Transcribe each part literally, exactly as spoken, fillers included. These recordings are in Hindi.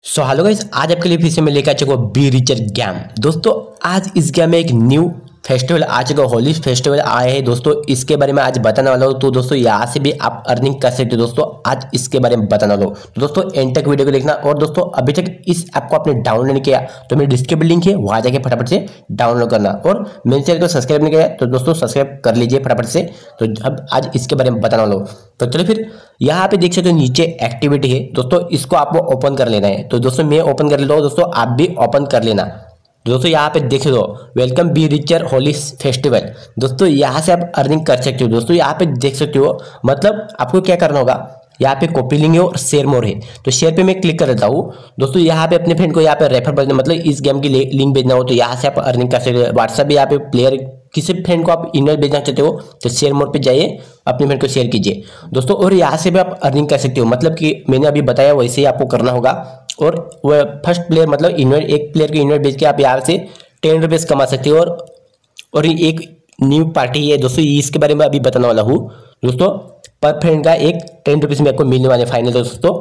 सो हेलो गाइस, आज आपके लिए फिर से मैं लेकर आ चुका हूँ बी रिचर गेम। दोस्तों आज इस गेम में एक न्यू फेस्टिवल आ चुका है, होली फेस्टिवल आए हैं दोस्तों। इसके बारे में आज बताने वाला हूँ। तो दोस्तों यहाँ से भी आप अर्निंग कर सकते हो दोस्तों। आज इसके बारे में बताने वाला हूँ, तो दोस्तों एंड तक वीडियो को देखना। और दोस्तों अभी तक इस ऐप को आपने डाउनलोड नहीं किया तो मेरी डिस्क्रिप्शन लिंक है, वहाँ जाके फटाफट से डाउनलोड करना। और मेरे चैनल को सब्सक्राइब नहीं किया तो दोस्तों सब्सक्राइब कर लीजिए फटाफट से। तो अब आज इसके बारे में बताने वाला हूँ। तो चलो फिर यहाँ पे देख सकते हो नीचे एक्टिविटी है दोस्तों, इसको आपको ओपन कर लेना है। तो दोस्तों मैं ओपन कर लेता हूँ, दोस्तों आप भी ओपन कर लेना। दोस्तों यहाँ पे देख लो, वेलकम बी रिचर होली फेस्टिवल। दोस्तों यहाँ से आप अर्निंग कर सकते हो। दोस्तों यहाँ पे देख सकते हो, मतलब आपको क्या करना होगा, यहाँ पे कॉपी लिंक है और शेयर मोर है। तो शेयर पे मैं क्लिक कर देता हूँ। दोस्तों यहाँ पे अपने फ्रेंड को यहाँ पे रेफर भेजना, मतलब इस गेम की लिंक भेजना हो तो यहाँ से आप अर्निंग कर सकते हो। व्हाट्सएप भी यहाँ पे प्लेयर किसी फ्रेंड को आप इनवाइट भेजना चाहते हो तो शेयर मोड पे जाइए, अपने फ्रेंड को शेयर कीजिए दोस्तों। और यहाँ से भी आप अर्निंग कर सकते हो, मतलब कि मैंने अभी बताया वैसे ही आपको करना होगा। और वह फर्स्ट प्लेयर मतलब इनवाइट, एक प्लेयर को इनवाइट भेज के आप यहाँ से टेन रुपीज़ कमा सकते हो। और और एक न्यू पार्टी है दोस्तों, इसके बारे में अभी बताने वाला हूँ दोस्तों। पर फ्रेंड का एक टेन रुपीज़ में आपको मिलने वाले फाइनल दोस्तों।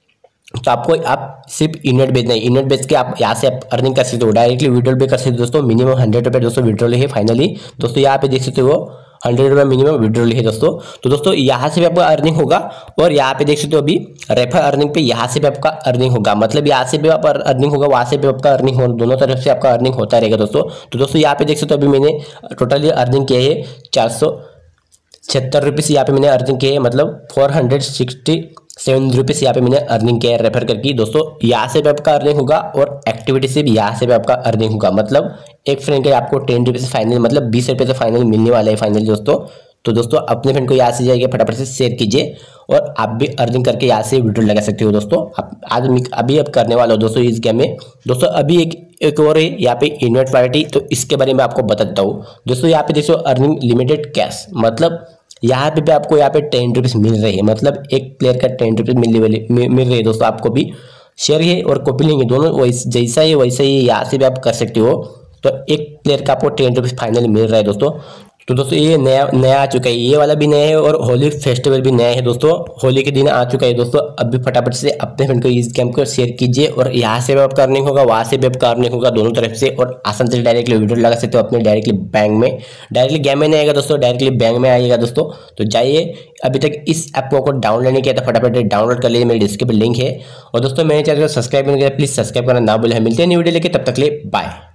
तो आपको आप सिर्फ इनवेट भेजना है, इनवेट भेज के आप यहाँ से आप अर्निंग कर सकते हो, डायरेक्टली विड्रॉल भी कर सकते हो दोस्तों। मिनिमम हंड्रेड रुपये दोस्तों विड्रॉल है फाइनली दोस्तों। यहाँ पे देख सकते हो हंड्रेड रुपये मिनिमम विड्रॉल है दोस्तों। तो दोस्तों यहाँ से भी आपका अर्निंग होगा। और यहाँ पे देख सकते हो अभी रेफर अर्निंग पे यहाँ से भी आपका अर्निंग होगा, मतलब यहाँ से भी आप अर्निंग होगा, वहाँ से भी आपका अर्निंग हो, दोनों तरफ से आपका अर्निंग होता रहेगा दोस्तों। तो दोस्तों यहाँ पे देख सकते हो अभी मैंने टोटली अर्निंग किया है चार सौ छिहत्तर रुपीज़ यहाँ पे मैंने अर्निंग किया है, मतलब four hundred sixty seven rupees यहाँ पे मैंने अर्निंग किया है रेफर करके दोस्तों। यहाँ से भी आपका अर्निंग होगा और एक्टिविटी से भी यहाँ से भी आपका अर्निंग होगा, मतलब एक फ्रेंड के आपको टेन रुपीज़ फाइनल, मतलब बीस रुपये से फाइनल मिलने वाला है फाइनल दोस्तों। तो दोस्तों अपने फ्रेंड को यहाँ से जाइए फटाफट से शेयर कीजिए और आप भी अर्निंग करके यहाँ से वीडियो लगा सकते हो दोस्तों। आप आज अभी अब करने वाला हो दोस्तों इस गेम में दोस्तों। अभी एक एक और है यहाँ पे इनवाइट पार्टी, तो इसके बारे में आपको बता देता हूँ दोस्तों। यहाँ पे देखो अर्निंग लिमिटेड कैश, मतलब यहाँ पे भी आपको यहाँ पे टेन रुपीज़ मिल रही है, मतलब एक प्लेयर का टेन रुपीज़ मिलने वाले मिल रही है दोस्तों। आपको भी शेयर है और कॉपी लिंक है, दोनों वैसे जैसा है वैसा ही यहाँ से भी आप कर सकते हो। तो एक प्लेयर का आपको टेन रुपीज़ फाइनली मिल रहा है दोस्तों। तो दोस्तों ये नया नया आ चुका है, ये वाला भी नया है और होली फेस्टिवल भी नया है दोस्तों। होली के दिन आ चुका है दोस्तों। अभी फटाफट से अपने फ्रेंड को इस गेम को शेयर कीजिए और यहाँ से भी आपका अर्निंग होगा, वहाँ से भी आपका अर्निंग होगा, दोनों तरफ से। और आसान से डायरेक्टली वीडियो लगा सकते हो अपने डायरेक्टली बैंक में, डायरेक्टली गेम में नहीं आएगा दोस्तों, डायरेक्टली बैंक में आएगा दोस्तों। तो जाइए, अभी तक इस ऐप को डाउनलोड नहीं किया तो फटाफट डाउनलोड कर लीजिए, मेरी डिस्क्रिप्शन लिंक है। और दोस्तों मेरे चैनल को सब्सक्राइब नहीं किया प्लीज़ सब्सक्राइब करना ना भूलें। मिलते हैं न्यू वीडियो लेके, तब तक ले बाय।